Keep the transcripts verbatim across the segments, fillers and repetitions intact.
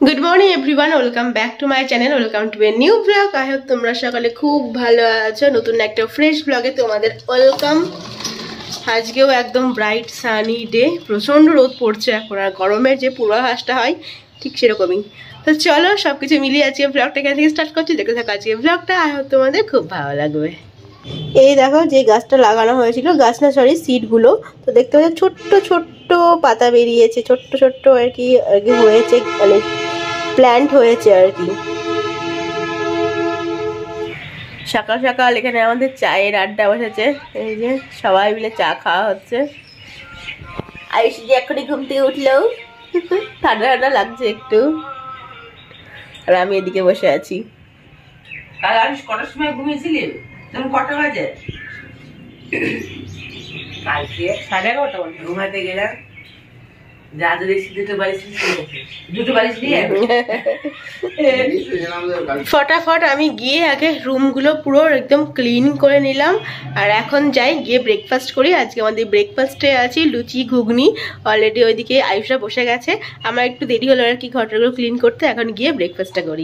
Good morning everyone, welcome back to my channel, welcome to a new vlog. I hope তোমরা সকালে খুব ভালো আছো। নতুন একটা ফ্রেশ ব্লগে তোমাদের ওয়েলকাম। আজকেও একদম ব্রাইট সানি ডে, প্রচণ্ড রোদ পড়ছে এখন, আর গরমের যে পূর্বাভাসটা হয় ঠিক সেরকমই। তো চলো সব কিছু মিলিয়ে আজকে ব্লগটা এখান থেকে স্টার্ট করছি। দেখে থাকো আজকে ব্লগটা, আই হোপ তোমাদের খুব ভালো লাগবে। এই দেখো যে গাছটা লাগানো হয়েছিল, গাছ না সরি সিডগুলো, তো দেখতে পাচ্ছ ছোট্ট ছোট্ট পাতা বেরিয়েছে, ছোট্ট ছোট্ট আর কি আর কি হয়েছে, মানে প্ল্যান্ট হয়েছে আর কি। সকাল সকাল এখানে আমাদের চায়ের আড্ডা বসেছে, এই যে সবাই মিলে চা খাওয়া হচ্ছে। আয়ুষি যে এখনই ঘুম থেকে উঠলো, ঠান্ডা ঠান্ডা লাগছে একটু, আর আমি এদিকে বসে আছি। কাল আয়ুষ কটার সময় ঘুমিয়েছিলি? তখন কটা বাজে? কালকে সাড়ে এগারোটা বলতে ঘুমাতে গেলাম, যা তো দেখছি দুটো বালিশ দুটো বালিশ নিয়ে ফটাফট আমি গিয়ে আগে রুমগুলো পুরো একদম ক্লিন করে নিলাম, আর এখন যাই গিয়ে ব্রেকফাস্ট করি। আজকে আমাদের ব্রেকফাস্টে আছি লুচি ঘুগনি। অলরেডি ওইদিকে আয়ুষরা বসে গেছে, আমার একটু দেরি হলো আর কি ঘরটাগুলো ক্লিন করতে। এখন গিয়ে ব্রেকফাস্টটা করি।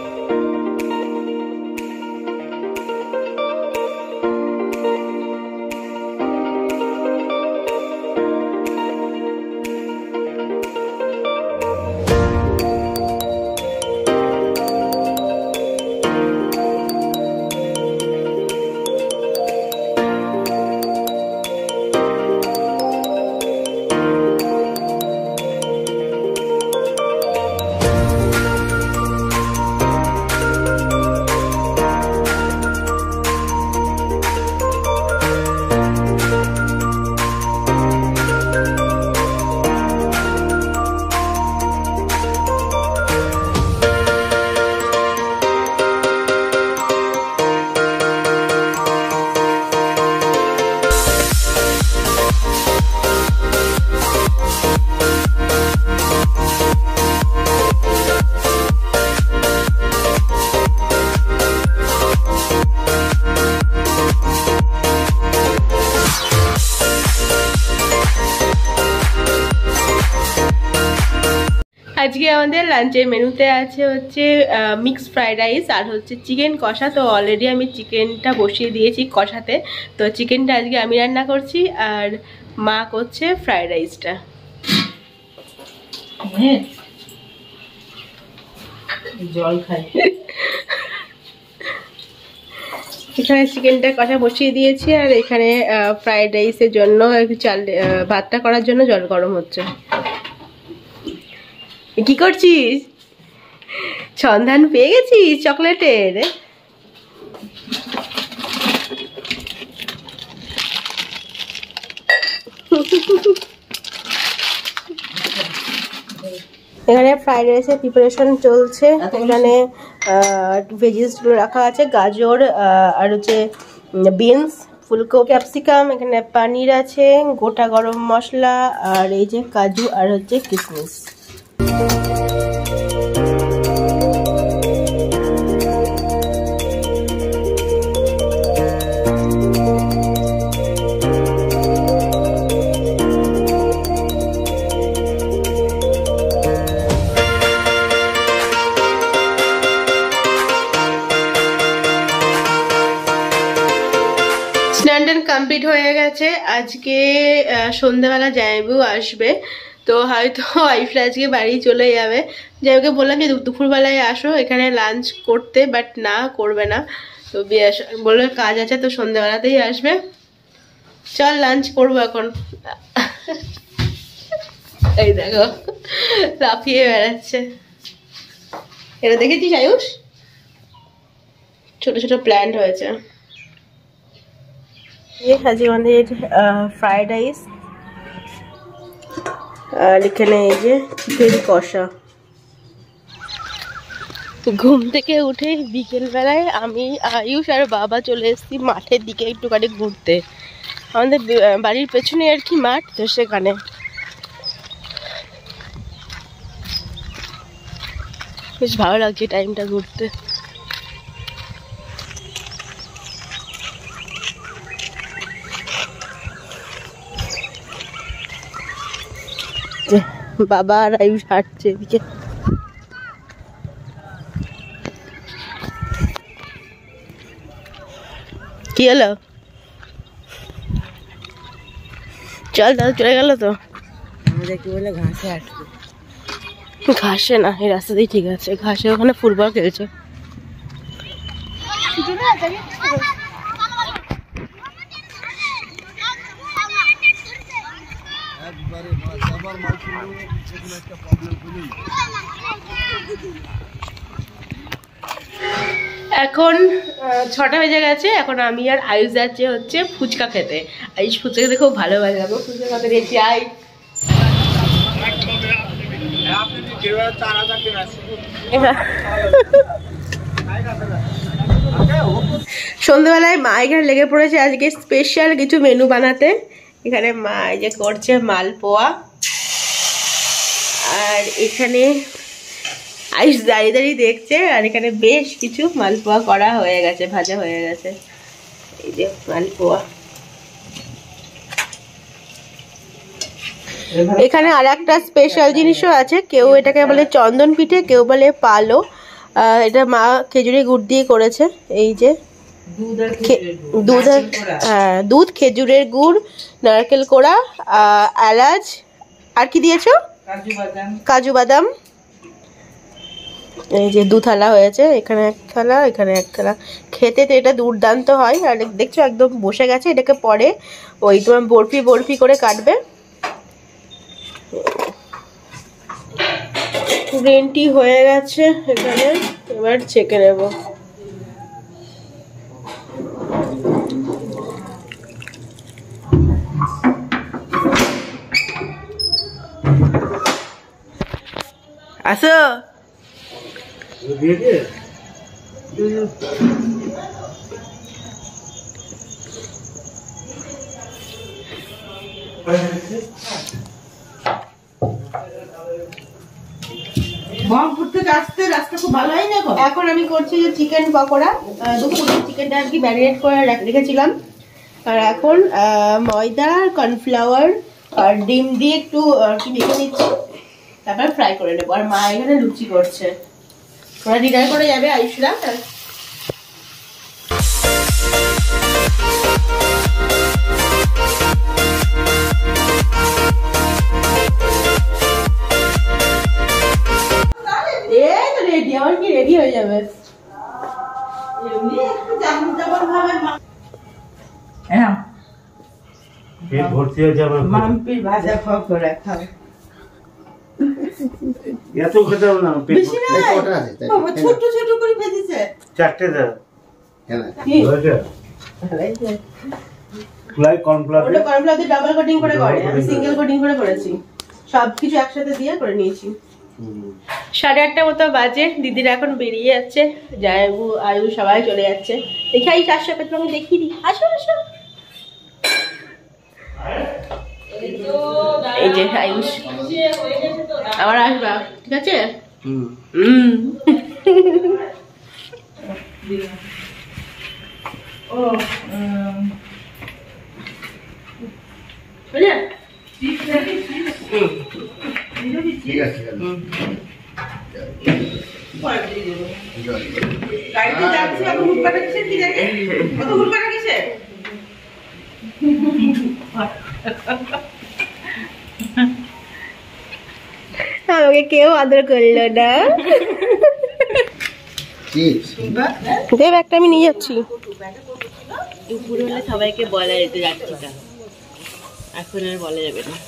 আজকে আমাদের লাঞ্চের মেনুতে আছে হচ্ছে মিক্স ফ্রাইড রাইস আর হচ্ছে চিকেন কষা। তো অলরেডি আমি চিকেনটা বসিয়ে দিয়েছি কষাতে, তো চিকেনটা আজকে আমি রান্না করছি আর মা করছে ফ্রাইড রাইসটা। জল খাই। এখানে চিকেনটা কষা বসিয়ে দিয়েছি, আর এখানে ফ্রাইড রাইসের জন্য একটু চাল ভাতটা করার জন্য জল গরম হচ্ছে। কি করছিস? সন্ধান পেয়ে গেছিস চকলেটের? এখানে ফ্রাইড রাইসের প্রিপারেশন চলছে। এখানে ভেজিসগুলো রাখা আছে, গাজর আর হচ্ছে বিনস, ফুলকো, ক্যাপসিকাম, এখানে পনির আছে, গোটা গরম মশলা, আর এই যে কাজু আর হচ্ছে কিশমিশ। স্নান কমপ্লিট হয়ে গেছে। আজকে সন্ধ্যাবেলা জামাইবাবু আসবে, তো হয়তো আইফরা আজকে বাড়ি চলে যাবে। জামাইকে বললাম যে দুপুরবেলায় আসো এখানে লাঞ্চ করতে, বাট না, করবে না। তো বললো কাজ আছে, তো সন্ধ্যাবেলাতেই আসবে। চল লাঞ্চ করবো এখন। এই দেখো লাফিয়ে বেড়াচ্ছে, এটা দেখেছিস আয়ুষ? ছোট ছোট প্ল্যান্ট হয়েছে। আজকে আমাদের ফ্রাইড রাইস, আর এখানে এই যে চিকেন কষা। ঘুম থেকে উঠে বিকেল বেলায় আমি আয়ুষ আর বাবা চলে এসেছি মাঠের দিকে একটুখানি ঘুরতে। আমাদের বাড়ির পেছনে আর কি মাঠ, তো সেখানে বেশ ভালো লাগছে টাইমটা ঘুরতে। বাবা আর আয়ুষ হাঁটছে এদিকে। কি হলো? চল দাদা চলে গেল তো। আমাদের কি বলে ঘাসে আটকে। ঘাসে না, এই রাস্তাতেই ঠিক আছে। ঘাসে ওখানে ফুটবল খেলছে। এখন ছটা বেজে গেছে। এখন আমি আর আয়ুষ যাচ্ছে হচ্ছে ফুচকা খেতে। আয়ুষ ফুচকা খেতে খুব ভালোবাসে। আমি ফুচকা খেতে গেছি। আই সন্ধ্যেবেলায় মা এখানে লেগে পড়েছে আজকে স্পেশাল কিছু মেনু বানাতে। এখানে মা এই যে করছে মালপোয়া, আর এখানে আয়ুষ দাঁড়িয়ে দাঁড়িয়ে দেখছে। আর এখানে বেশ কিছু মালপোয়া করা হয়ে গেছে, ভাজা হয়ে গেছে। এই যে মালপোয়া। এখানে আর একটা স্পেশাল জিনিসও আছে। কেউ এটাকে বলে চন্দন পিঠে, কেউ বলে পালো। এটা মা খেজুরি গুড় দিয়ে করেছে। এই যে দুধ, হ্যাঁ দুধ, খেজুরের গুড়, নারকেল কোড়া, এলাচ, আর কি দিয়েছো? কাজু বাদাম। এই যে দু থালা হয়েছে, এখানে এক থালা, এখানে এক থালা। খেতে তো এটা দুর্দান্ত হয়। আর দেখছো একদম বসে গেছে। এটাকে পরে ওই তোমার বরফি বরফি করে কাটবে। গ্রিন টি হয়ে গেছে এখানে, এবার ছেঁকে নেব। আসো এখন আমি করছি যে চিকেন পকোড়া। দুপুরে চিকেনটা আর কি ম্যারিনেট করে রেখেছিলাম। আর এখন ময়দা, কর্নফ্লাওয়ার আর ডিম দিয়ে একটু আর কি মেখে নিচ্ছি, তারপর ফ্রাই করে নেবো। আর মা এখানে লুচি করছে। ওরা ডিনার করে যাবে আয়ুষরা। রেডি, আমার কি রেডি হয়ে যাবে। পেট ভর্তি হয়ে যাবে। মাম্পির ভাজা পকোড়া খাও। এত খেতে হবে না, পেট ছোট ছোট করে ভেজেছে। চারটে দাও। ফ্লাই কর্নফ্লাওয়ার ওটা কর্নফ্লাওয়ার দিয়ে ডাবল কোটিং করে করে, আমি সিঙ্গেল কোটিং করে করেছি। সবকিছু একসাথে দিয়ে করে নিয়েছি। সাড়ে আটটা মতো বাজে। দিদিরা এখন বেরিয়ে যাচ্ছে। জায়বু আয়ু সবাই চলে যাচ্ছে। দেখি আয়ুষ আসো, তোমাকে দেখিয়ে দিই। আসো আসো। এই যে আয়ুষ, আবার আসবা, ঠিক আছে? হুম ও ঠিক আছে। গাড়িতে যাচ্ছি, অত হুট পাঠাচ্ছে কি জানি, অত হুট পাঠা কিসে? আমাকে কেউ আদর করলো না। ব্যাগটা আমি নিয়ে যাচ্ছি। দুপুর হলে সবাইকে বলা যেতে যাচ্ছি, এখন আর বলা যাবে না।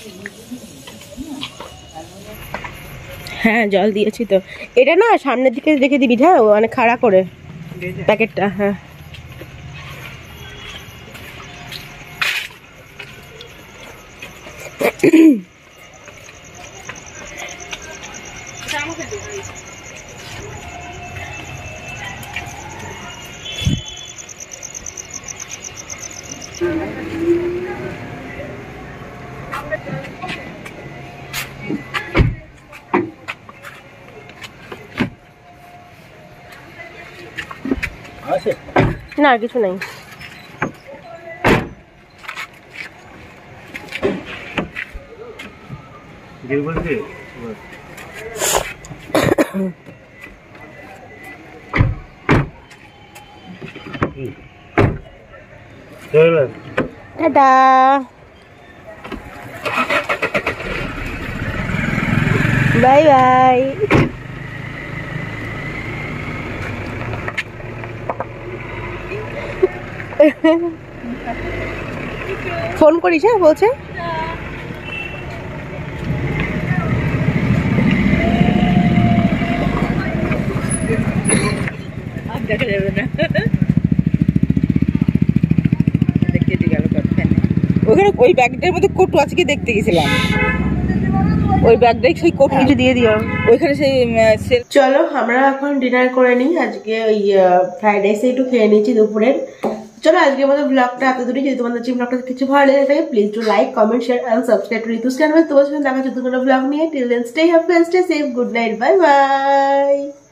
হ্যাঁ জল দিয়েছি তো। এটা না সামনের দিকে দেখে দিবি, হ্যাঁ মানে খাড়া করে প্যাকেটটা। হ্যাঁ না কিছু নাই। চলো টাটা। Bye bye. ফোন করিস হ্যাঁ বলছে। দেখা যাবে না, দেখতে গেল ওখানে ওই ব্যাগটার মধ্যে কোট আজকে দেখতে গেছিলাম, ওই ব্যাগটাই সেই কোট কিছু দিয়ে দিও ওইখানে সেই সেল। চলো আমরা এখন ডিনার করে নিই। আজকে ওই ফ্রাইড রাইস একটু খেয়ে নিয়েছি দুপুরের। চলো আজকের মতো ব্লগটা এত দূরই। যদি তোমাদের যে ব্লগটা কিছু ভালো লেগে থাকে please to like comment share and subscribe to Ritu's channel. তোমার সাথে দেখা হচ্ছে দুটো ব্লগ নিয়ে। Till then stay happy, stay safe, good night, bye by.